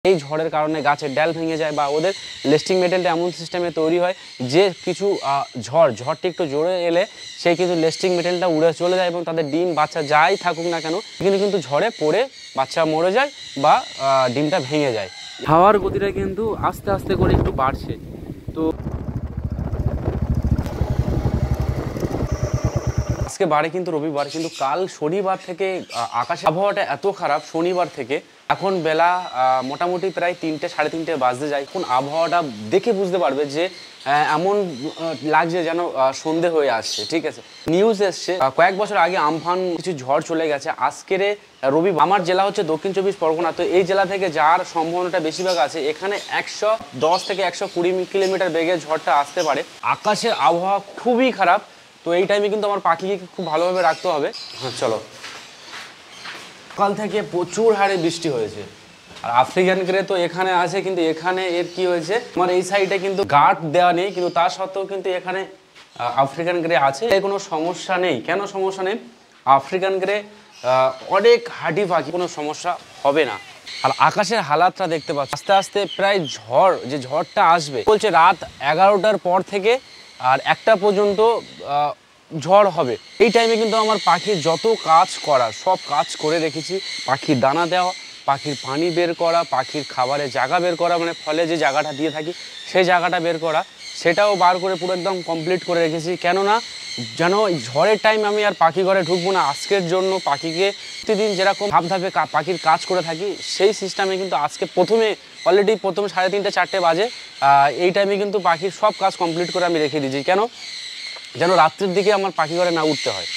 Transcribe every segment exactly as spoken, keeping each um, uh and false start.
এই ঝড়ের কারণে গাছের ডাল ভেঙে যায় বা ওদের লেস্টিং মেটেরিয়ালটা এমন সিস্টেমে তৈরি হয় যে কিছু ঝড় ঝড়টি একটু জোরে এলে সেই কিন্তু লেস্টিং মেটেরিয়ালটা উড়ে চলে যায় এবং তাদের ডিম বাচ্চা যাই থাকুক না কেন কিন্তু কিন্তু ঝড়ে পড়ে বাচ্চা মরে যায় বা ডিমটা ভেঙে যায়। হাওয়ার গতিটা কিন্তু আস্তে আস্তে করে একটু বাড়ছে। তো আজকে বাড়ে কিন্তু রবিবার, কিন্তু কাল শনিবার থেকে আকাশে আবহাওয়াটা এত খারাপ। শনিবার থেকে এখন বেলা মোটামুটি প্রায় তিনটে সাড়ে তিনটে বাজতে যায়। এখন আবহাওয়াটা দেখে বুঝতে পারবে যে এমন লাগছে যেন সন্ধে হয়ে আসছে। ঠিক আছে, নিউজ এসছে কয়েক বছর আগে আমফান কিছু ঝড় চলে গেছে। আজকের রবিবার আমার জেলা হচ্ছে দক্ষিণ চব্বিশ পরগনা, তো এই জেলা থেকে যাওয়ার সম্ভাবনাটা বেশিরভাগ আছে। এখানে একশো দশ থেকে একশো কুড়ি কিলোমিটার বেগে ঝড়টা আসতে পারে। আকাশের আবহাওয়া খুবই খারাপ। তো এই টাইমে কিন্তু আমার পাখিকে খুব ভালোভাবে রাখতে হবে। হ্যাঁ চলো। সকাল থেকে প্রচুর হারে বৃষ্টি হয়েছে আর আফ্রিকান গ্রে তো এখানে আছে, কিন্তু এখানে এর কি হয়েছে আমার এই সাইডে কিন্তু গার্ড দেওয়া নেই, কিন্তু তা সত্ত্বেও কিন্তু এখানে আফ্রিকান গ্রে আছে। এর কোনো সমস্যা নেই। কেন সমস্যা নেই? আফ্রিকান গ্রে অনেক হাঁটি পাখি, কোনো সমস্যা হবে না। আর আকাশের হালাতটা দেখতে পাচ্ছি আস্তে আস্তে প্রায় ঝড় যে ঝড়টা আসবে বলছে রাত এগারোটার পর থেকে আর একটা পর্যন্ত ঝড় হবে। এই টাইমে কিন্তু আমার পাখির যত কাজ করার সব কাজ করে রেখেছি। পাখির দানা দেওয়া, পাখির পানি বের করা, পাখির খাবারের জায়গা বের করা, মানে ফলে যে জায়গাটা দিয়ে থাকি সেই জায়গাটা বের করা, সেটাও বার করে পুরো একদম কমপ্লিট করে রেখেছি। কেননা যেন ঝড়ের টাইম আমি আর পাখি ঘরে ঢুকবো না। আজকের জন্য পাখিকে প্রতিদিন যেরকম ধাপ ধাপে পাখির কাজ করে থাকি সেই সিস্টেমে কিন্তু আজকে প্রথমে অলরেডি প্রথমে সাড়ে তিনটে চারটে বাজে এই টাইমে কিন্তু পাখির সব কাজ কমপ্লিট করে আমি রেখে দিয়েছি। কেন? যেন রাত্রির দিকে আমার পাখি ঘরে না উঠতে হয়।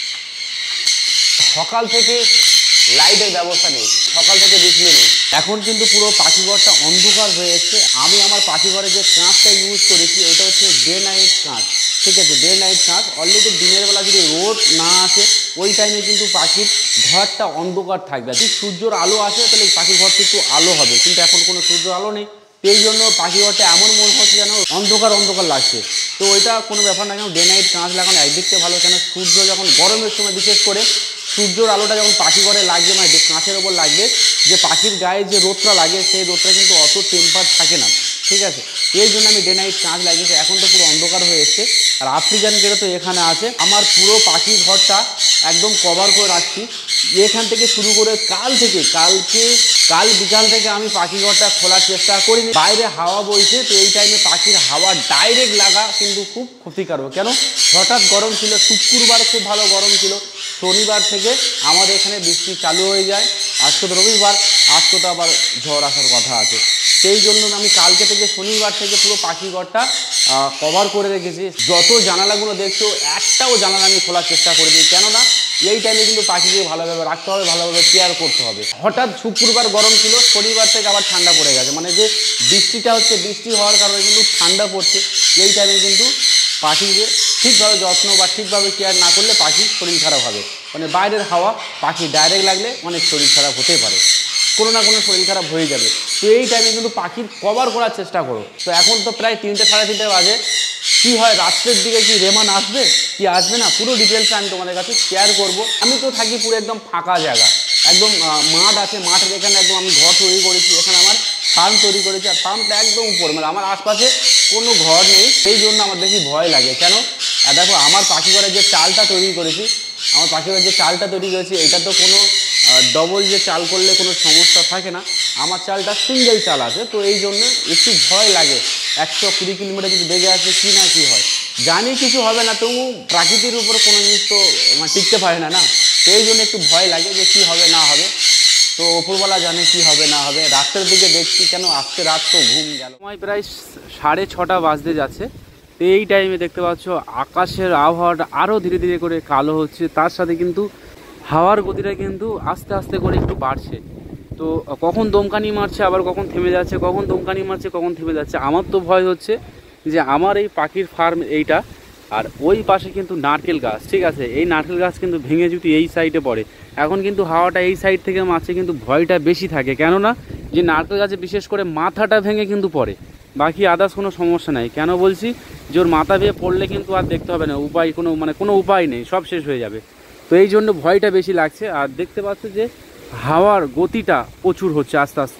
সকাল থেকে লাইটের ব্যবস্থা নেই, সকাল থেকে বিজলি নেই। এখন কিন্তু পুরো পাখি ঘরটা অন্ধকার হয়ে এসছে। আমি আমার পাখি ঘরে যে কাঁচটা ইউজ করেছি ওইটা হচ্ছে ডে নাইট কাঁচ। ঠিক আছে, ডে নাইট কাঁচ। অলরেডি দিনের বেলা যদি রোদ না আসে ওই টাইমে কিন্তু পাখির ঘরটা অন্ধকার থাকবে। যদি সূর্যের আলো আসে তাহলে পাখির ঘরটা একটু আলো হবে, কিন্তু এখন কোনো সূর্য আলো নেই। এই জন্য পাখি ঘরটা এমন মনে হচ্ছে যেন অন্ধকার অন্ধকার লাগছে। তো ওইটা কোনো ব্যাপার না, কেন ডে নাইট কাঁচ লাগানো একদিকতে ভালো। কেন সূর্য যখন গরমের সময় বিশেষ করে সূর্যের আলোটা যখন পাখি ঘরে লাগবে মানে কাঁচের ওপর লাগবে, যে পাখির গায়ে যে রোদটা লাগে সেই রোদটা কিন্তু অত টেম্পার থাকে না। ঠিক আছে, এই জন্য আমি ডে নাইট কাঁচ লাগিয়েছি। এখন তো পুরো অন্ধকার হয়ে এসছে। আর আফ্রিকান গ্রে তো এখানে আছে। আমার পুরো পাখির ঘরটা একদম কভার করে রাখছি। এখান থেকে শুরু করে কাল থেকে কালকে কাল বিকাল থেকে আমি পাখি ঘরটা খোলার চেষ্টা করিনি। বাইরে হাওয়া বইছে, তো এই টাইমে পাখির হাওয়া ডাইরেক্ট লাগা কিন্তু খুব ক্ষতিকারক। কেন? হঠাৎ গরম ছিল, শুক্রবার খুব ভালো গরম ছিল, শনিবার থেকে আমাদের এখানে বৃষ্টি চালু হয়ে যায়। আজকে তো রবিবার, আজকে তো আবার ঝড় আসার কথা আছে। সেই জন্য আমি কালকে থেকে শনিবার থেকে পুরো পাখি ঘরটা কভার করে রেখেছি। যত জানালাগুলো দেখছো একটাও জানালা আমি খোলার চেষ্টা করে দিই। কেননা এই টাইমে কিন্তু পাখিকে ভালোভাবে রাখতে হবে, ভালোভাবে কেয়ার করতে হবে। হঠাৎ শুক্রবার গরম ছিল, শনিবার থেকে আবার ঠান্ডা পড়ে গেছে, মানে যে বৃষ্টিটা হচ্ছে বৃষ্টি হওয়ার কারণে কিন্তু ঠান্ডা পড়ছে। এই টাইমে কিন্তু পাখিকে ঠিকভাবে যত্ন বা ঠিকভাবে কেয়ার না করলে পাখির শরীর খারাপ হবে। মানে বাইরের হাওয়া পাখি ডাইরেক্ট লাগলে অনেক শরীর খারাপ হতে পারে, কোনো না কোনো শরীর খারাপ হয়ে যাবে। তো এই টাইমে কিন্তু পাখির কভার করার চেষ্টা করো। তো এখন তো প্রায় তিনটে সাড়ে তিনটে বাজে। কী হয় রাত্রের দিকে কি রেমান আসবে কি আসবে না পুরো ডিটেলসটা আমি তোমাদের কাছে শেয়ার করব। আমি তো থাকি পুরো একদম ফাঁকা জায়গা, একদম মাঠ আছে, মাঠের এখানে একদম আমি ঘর তৈরি করেছি। এখানে আমার ফার্ম তৈরি করেছি আর ফার্মটা একদম উপরে, মানে আমার আশপাশে কোনো ঘর নেই। এই জন্য আমার বেশি ভয় লাগে। কেন? দেখো আমার পাখি ঘরে যে চালটা তৈরি করেছি, আমার পাখি ঘরে যে চালটা তৈরি করেছি এটা তো কোনো ডবল যে চাল করলে কোনো সমস্যা থাকে না। আমার চালটা সিঙ্গেল চাল আছে, তো এই জন্য একটু ভয় লাগে। একশো কুড়ি কিলোমিটার যদি বেগে আসে কী না কী হয় জানি, কিছু হবে না, তবু প্রাকৃতির উপর কোনো জিনিস তো মানে টিকতে পারে না না। তো এই জন্য একটু ভয় লাগে যে কী হবে না হবে। তো ওপরবেলা জানে কি হবে না হবে। রাতের দিকে দেখছি, কেন আজকে রাত তো ঘুম গেল। সময় প্রায় সাড়ে ছটা বাজতে যাচ্ছে। তো এই টাইমে দেখতে পাচ্ছ আকাশের আবহাওয়াটা আরও ধীরে ধীরে করে কালো হচ্ছে, তার সাথে কিন্তু হাওয়ার গতিটা কিন্তু আস্তে আস্তে করে একটু বাড়ছে। তো কখন দমকানি মারছে আবার কখন থেমে যাচ্ছে, কখন দমকানি মারছে কখন থেমে যাচ্ছে। আমার তো ভয় হচ্ছে যে আমার এই পাখির ফার্ম এইটা আর ওই পাশে কিন্তু নারকেল গাছ। ঠিক আছে, এই নারকেল গাছ কিন্তু ভেঙে যদি এই সাইডে পড়ে, এখন কিন্তু হাওয়াটা এই সাইড থেকে মারছে, কিন্তু ভয়টা বেশি থাকে। কেননা যে নারকেল গাছে বিশেষ করে মাথাটা ভেঙে কিন্তু পড়ে, বাকি আদার্স কোনো সমস্যা নাই। কেন বলছি যে ওর মাথা ভেঙে পড়লে কিন্তু আর দেখতে হবে না, উপায় কোনো মানে কোনো উপায় নেই, সব শেষ হয়ে যাবে। তো এই জন্য ভয়টা বেশি লাগছে। আর দেখতে পাচ্ছ যে হাওয়ার গতিটা প্রচুর হচ্ছে আস্তে আস্তে।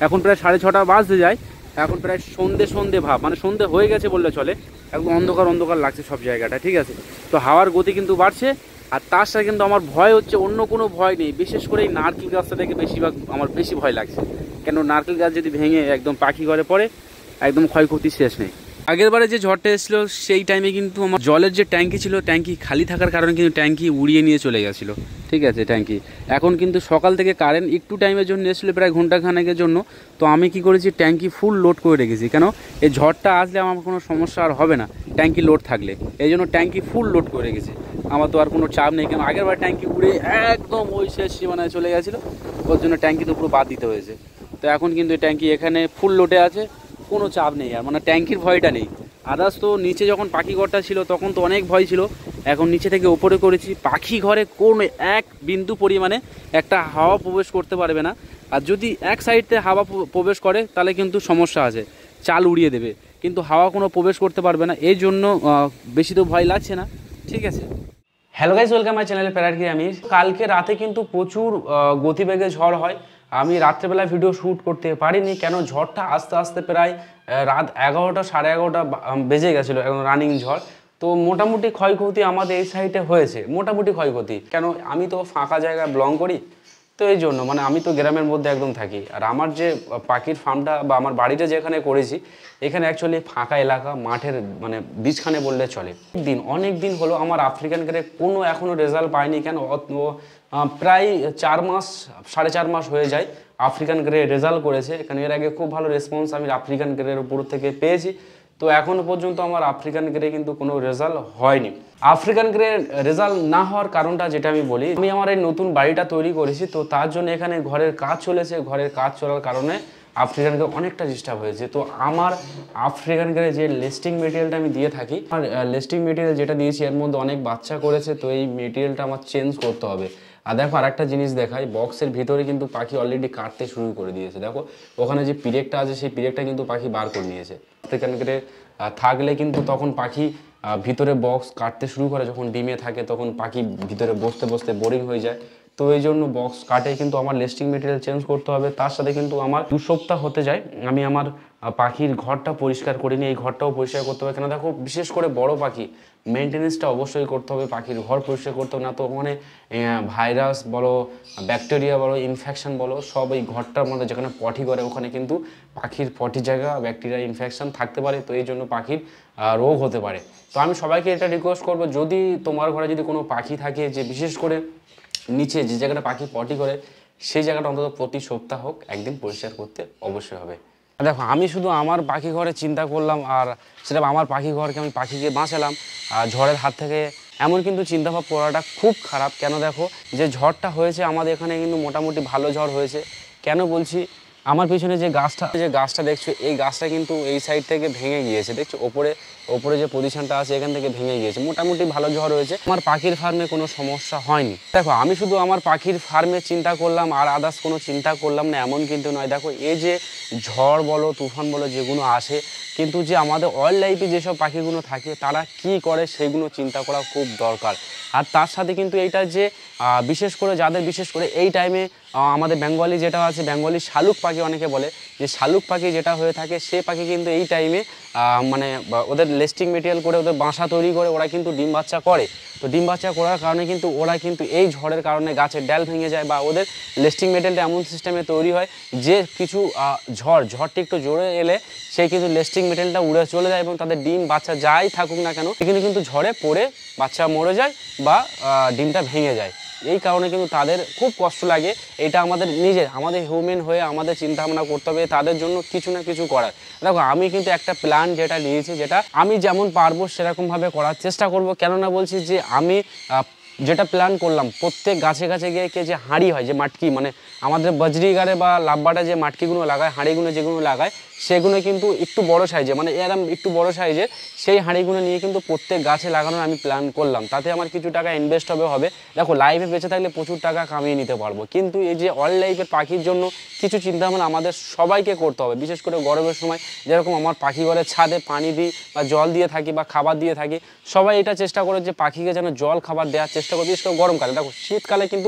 এখন প্রায় সাড়ে ছটা বাজতে যায়, এখন প্রায় সন্ধে সন্ধে ভাব, মানে সন্ধে হয়ে গেছে বললে চলে, একদম অন্ধকার অন্ধকার লাগছে সব জায়গাটা, ঠিক আছে। তো হাওয়ার গতি কিন্তু বাড়ছে, আর তার সাথে কিন্তু আমার ভয় হচ্ছে, অন্য কোনো ভয় নেই, বিশেষ করে এই নারকেল গাছটা থেকে বেশিরভাগ আমার বেশি ভয় লাগছে, কেন নারকেল গাছ যদি ভেঙে একদম পাখি ঘরে পড়ে একদম ক্ষয়ক্ষতি শেষ নেই। আগের বারে যে ঝড়টা এসেছিলো সেই টাইমে কিন্তু আমার জলের যে ট্যাঙ্কি ছিল, ট্যাঙ্কি খালি থাকার কারণে কিন্তু ট্যাঙ্কি উড়িয়ে নিয়ে চলে গেছিলো, ঠিক আছে ট্যাঙ্কি। এখন কিন্তু সকাল থেকে কারেন্ট একটু টাইমের জন্য এসেছিলো, প্রায় ঘন্টাখানেকের জন্য। তো আমি কি করেছি, ট্যাঙ্কি ফুল লোড করে রেখেছি, কেন এই ঝড়টা আসলে আমার কোনো সমস্যা আর হবে না ট্যাঙ্কি লোড থাকলে, এই জন্য ট্যাঙ্কি ফুল লোড করে রেখেছি। আমার তো আর কোনো চাপ নেই, কেন আগের বার ট্যাঙ্কি উড়ে একদম ওই শেষ সীমানায় চলে গেছিলো, ওর জন্য ট্যাঙ্কি তো পুরো বাদ দিতে হয়েছে। তো এখন কিন্তু ট্যাঙ্কি এখানে ফুল লোডে আছে, কোনো চাপ নেই আর, মানে ট্যাঙ্কির ভয়টা নেই। আদার্স তো নিচে যখন পাখি ঘরটা ছিল তখন তো অনেক ভয় ছিল, এখন নিচে থেকে ওপরে করেছি, পাখি ঘরে কোন এক বিন্দু পরিমাণে একটা হাওয়া প্রবেশ করতে পারবে না, আর যদি এক সাইডে হাওয়া প্রবেশ করে তাহলে কিন্তু সমস্যা আছে, চাল উড়িয়ে দেবে, কিন্তু হাওয়া কোনো প্রবেশ করতে পারবে না, এই জন্য বেশি তো ভয় লাগছে না, ঠিক আছে। হ্যালো গাইস, ওয়েলকাম মাই চ্যানেলে প্যারাকিট আমির। কালকে রাতে কিন্তু প্রচুর গতিবেগে ঝড় হয়, আমি রাত্রেবেলা ভিডিও শ্যুট করতে পারিনি, কেন ঝড়টা আস্তে আস্তে প্রায় রাত এগারোটা সাড়ে এগারোটা বেজে গেছিলো, এখন রানিং ঝড়। তো মোটামুটি ক্ষয়ক্ষতি আমাদের এই সাইডে হয়েছে, মোটামুটি ক্ষয়ক্ষতি, কেন আমি তো ফাঁকা জায়গায় বিলং করি, তো এই জন্য মানে আমি তো গ্রামের মধ্যে একদম থাকি, আর আমার যে পাখির ফার্মটা বা আমার বাড়িটা যেখানে করেছি এখানে অ্যাকচুয়ালি ফাঁকা এলাকা, মাঠের মানে বীজখানে বললে চলে। দিন অনেক দিন হলো আমার আফ্রিকান গ্রে কোনো এখনও রেজাল্ট পাইনি, কেন প্রায় চার মাস সাড়ে চার মাস হয়ে যায় আফ্রিকান গ্রে রেজাল্ট করেছে, এখানে এর আগে খুব ভালো রেসপন্স আমি আফ্রিকান গ্রের উপর থেকে পেয়েছি, তো এখনও পর্যন্ত আমার আফ্রিকান গ্রে কিন্তু কোনো রেজাল্ট হয়নি। আফ্রিকান গ্রে রেজাল্ট না হওয়ার কারণটা যেটা আমি বলি, আমি আমার এই নতুন বাড়িটা তৈরি করেছি, তো তার জন্য এখানে ঘরের কাজ চলেছে, ঘরের কাজ চলার কারণে আফ্রিকান গ্রে অনেকটা ডিস্টার্ব হয়েছে। তো আমার আফ্রিকান গ্রে যে লেস্টিং মেটেরিয়ালটা আমি দিয়ে থাকি, আর লেস্টিং মেটেরিয়াল যেটা দিয়েছি এর মধ্যে অনেক বাচ্চা করেছে, তো এই মেটেরিয়ালটা আমার চেঞ্জ করতে হবে। আর দেখো আর একটা জিনিস দেখাই, বক্সের ভিতরে কিন্তু পাখি অলরেডি কাটতে শুরু করে দিয়েছে, দেখো ওখানে যে পিরেকটা আছে সেই পিরেকটা কিন্তু পাখি বার করে নিয়েছে। আফ্রিকান গ্রে থাকলে কিন্তু তখন পাখি ভিতরে বক্স কাটতে শুরু করে, যখন ডিমে থাকে তখন পাখি ভিতরে বসতে বসতে বোরিং হয়ে যায়, তো এই জন্য বক্স কাটে কিন্তু আমার লেস্টিং মেটেরিয়াল চেঞ্জ করতে হবে। তার সাথে কিন্তু আমার দু সপ্তাহ হতে যায় আমি আমার পাখির ঘরটা পরিষ্কার করিনি, এই ঘরটাও পরিষ্কার করতে হবে, কেন দেখো বিশেষ করে বড় পাখি মেনটেনেন্সটা অবশ্যই করতে হবে, পাখির ঘর পরিষ্কার করতে হবে, না তো ওখানে ভাইরাস বলো, ব্যাকটেরিয়া বলো, ইনফেকশন বলো, সব এই ঘরটার মধ্যে যেখানে পটি করে ওখানে কিন্তু পাখির পটি জায়গা ব্যাকটেরিয়া ইনফেকশন থাকতে পারে, তো এই জন্য পাখির রোগ হতে পারে। তো আমি সবাইকে এটা রিকোয়েস্ট করবো, যদি তোমার ঘরে যদি কোনো পাখি থাকে যে বিশেষ করে নিচে যে জায়গাটা পাখি পটি করে সেই জায়গাটা অন্তত প্রতি সপ্তাহ হোক একদিন পরিষ্কার করতে অবশ্যই হবে। দেখো আমি শুধু আমার পাখি ঘরে চিন্তা করলাম, আর সেটা আমার পাখি ঘরকে আমি পাখিকে বাঁচালাম আর ঝড়ের হাত থেকে, এমন কিন্তু চিন্তাভাব করাটা খুব খারাপ। কেন দেখো যে ঝড়টা হয়েছে আমাদের এখানে কিন্তু মোটামুটি ভালো ঝড় হয়েছে, কেন বলছি, আমার পিছনে যে গাছটা যে গাছটা দেখছো এই গাছটা কিন্তু এই সাইড থেকে ভেঙে গিয়েছে, দেখছো ওপরে ওপরে যে পজিশনটা আছে এখান থেকে ভেঙে গিয়েছে, মোটামুটি ভালো ঝড় হয়েছে, আমার পাখির ফার্মে কোনো সমস্যা হয়নি। দেখো আমি শুধু আমার পাখির ফার্মে চিন্তা করলাম আর আদার্স কোনো চিন্তা করলাম না এমন কিন্তু নয়। দেখো এই যে ঝড় বলো তুফান বলো যেগুলো আসে, কিন্তু যে আমাদের ওয়াইল্ড লাইফে যেসব পাখিগুলো থাকে তারা কি করে সেগুলো চিন্তা করা খুব দরকার। আর তার সাথে কিন্তু এইটা যে বিশেষ করে যাদের বিশেষ করে এই টাইমে আমাদের বেঙ্গলি যেটা আছে, বেঙ্গলি শালুক পাখি অনেকে বলে, যে শালুক পাখি যেটা হয়ে থাকে সে পাখি কিন্তু এই টাইমে মানে ওদের লেস্টিং মেটেরিয়াল করে ওদের বাসা তৈরি করে ওরা কিন্তু ডিম বাচ্চা করে, তো ডিম বাচ্চা করার কারণে কিন্তু ওরা কিন্তু এই ঝড়ের কারণে গাছের ডাল ভেঙে যায়, বা ওদের লেস্টিং মেটেরিয়ালটা এমন সিস্টেমে তৈরি হয় যে কিছু ঝড় ঝড়টি একটু জোরে এলে সেই কিন্তু লেস্টিং মেটেরিয়ালটা উড়ে চলে যায় এবং তাদের ডিম বাচ্চা যাই থাকুক না কেন কিন্তু কিন্তু ঝড়ে পড়ে বাচ্চা মরে যায় বা ডিমটা ভেঙে যায়, এই কারণে কিন্তু তাদের খুব কষ্ট লাগে। এটা আমাদের নিজের আমাদের হিউম্যান হয়ে আমাদের চিন্তা ভাবনা করতে হবে তাদের জন্য কিছু না কিছু করার। দেখো আমি কিন্তু একটা প্ল্যান যেটা নিয়েছি, যেটা আমি যেমন পারবো সেরকমভাবে করার চেষ্টা করব, কেননা বলছি যে আমি যেটা প্ল্যান করলাম প্রত্যেক গাছে গাছে গিয়ে কে যে হাঁড়ি হয়, যে মাটকি মানে আমাদের বজরিগারে বা লাব্বাটা যে মাটকিগুলো লাগায়, হাঁড়িগুলো যেগুলো লাগায় সেগুলো কিন্তু একটু বড় সাইজে, মানে এরম একটু বড় সাইজে সেই হাঁড়িগুলো নিয়ে কিন্তু প্রত্যেক গাছে লাগানোর আমি প্ল্যান করলাম, তাতে আমার কিছু টাকা ইনভেস্ট হবে হবে দেখো লাইফে বেঁচে থাকলে প্রচুর টাকা কামিয়ে নিতে পারবো, কিন্তু এই যে অল লাইফের পাখির জন্য কিছু চিন্তাভাবনা আমাদের সবাইকে করতে হবে, বিশেষ করে গরমের সময় যেরকম আমার পাখি ঘরের ছাদে পানি দিই বা জল দিয়ে থাকি বা খাবার দিয়ে থাকি, সবাই এটা চেষ্টা করে যে পাখিকে যেন জল খাবার দেওয়ার চেষ্টা করে, বিশেষ করে গরমকালে। দেখো শীতকালে কিন্তু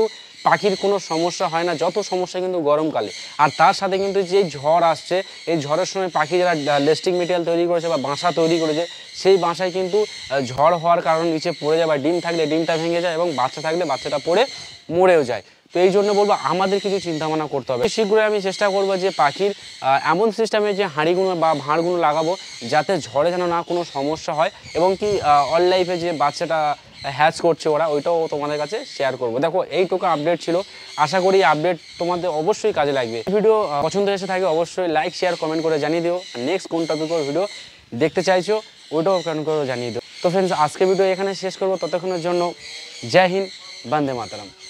পাখির কোনো সমস্যা হয় না, যত সমস্যা কিন্তু গরমকালে। আর তার সাথে কিন্তু যে ঝড় আসছে, এই ঝড়ের সময় পাখি যারা নেস্টিং মেটেরিয়াল তৈরি করেছে বা বাসা তৈরি করেছে, সেই বাসায় কিন্তু ঝড় হওয়ার কারণে নিচে পড়ে যায়, বা ডিম থাকলে ডিমটা ভেঙে যায় এবং বাচ্চা থাকলে বাচ্চাটা পড়ে মরেও যায়। তো এই জন্য বলবো আমাদের কিছু চিন্তাভাবনা করতে হবে। শীঘ্রই আমি চেষ্টা করবো যে পাখির এমন সিস্টেমে যে হাঁড়িগুলো বা ভাঁড়গুলো লাগাবো যাতে ঝড়ে যেন না কোনো সমস্যা হয়, এবং কি অল লাইফে যে বাচ্চাটা হ্যাচ করছে ওরা, ওইটাও তোমাদের কাছে শেয়ার করবো। দেখো এইটুকু আপডেট ছিল, আশা করি আপডেট তোমাদের অবশ্যই কাজে লাগবে। ভিডিও পছন্দ এসে থাকে অবশ্যই লাইক শেয়ার কমেন্ট করে জানিয়ে দিও। নেক্সট কোন টপিকের ভিডিও দেখতে চাইছো ওইটাও কমেন্ট করে জানিয়ে দিও। তো ফ্রেন্ডস, আজকে ভিডিও এখানে শেষ করবো। ততক্ষণের জন্য জয় হিন্দ, বন্দে মাতরম।